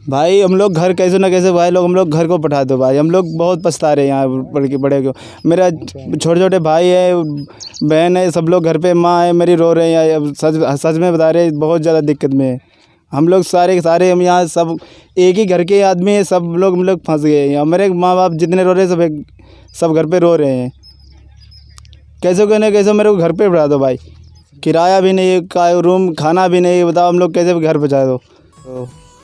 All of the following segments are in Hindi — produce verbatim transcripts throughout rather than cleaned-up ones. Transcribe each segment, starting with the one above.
भाई हम लोग घर कैसे ना कैसे भाई लोग हम लोग घर को पठा दो भाई, हम लोग बहुत पछता रहे हैं यहाँ पढ़ के बड़े को। मेरा छोटे छोटे भाई है, बहन है, सब लोग घर पे, माँ है मेरी रो रहे हैं। अब सच सच में बता रहे हैं, बहुत ज़्यादा दिक्कत में है हम लोग सारे के सारे। हम यहाँ सब एक ही घर के आदमी हैं, सब लोग हम लोग फंस गए हैं। मेरे माँ बाप जितने रो रहे हैं सब एक सब घर पे रो रहे हैं। कैसे कहने कैसे मेरे को घर पे पढ़ा दो भाई, किराया भी नहीं, का रूम खाना भी नहीं, बताओ हम लोग कैसे घर पहुँचा दो। तो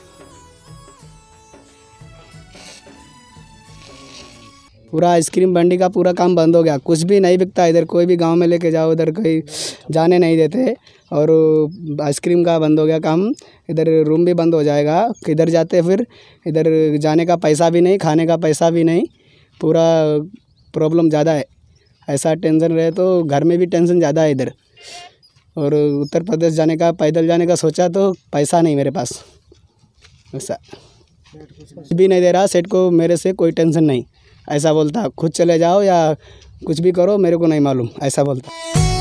पूरा आइसक्रीम बंडी का पूरा काम बंद हो गया, कुछ भी नहीं बिकता इधर। कोई भी गांव में लेके जाओ इधर कहीं जाने नहीं देते, और आइसक्रीम का बंद हो गया काम। इधर रूम भी बंद हो जाएगा, किधर जाते फिर? इधर जाने का पैसा भी नहीं, खाने का पैसा भी नहीं, पूरा प्रॉब्लम ज़्यादा है। ऐसा टेंशन रहे तो घर में भी टेंशन ज़्यादा है इधर। और उत्तर प्रदेश जाने का, पैदल जाने का सोचा तो पैसा नहीं मेरे पास, ऐसा कुछ भी नहीं दे रहा। सेठ को मेरे से कोई टेंशन नहीं, ऐसा बोलता खुद चले जाओ या कुछ भी करो, मेरे को नहीं मालूम, ऐसा बोलता।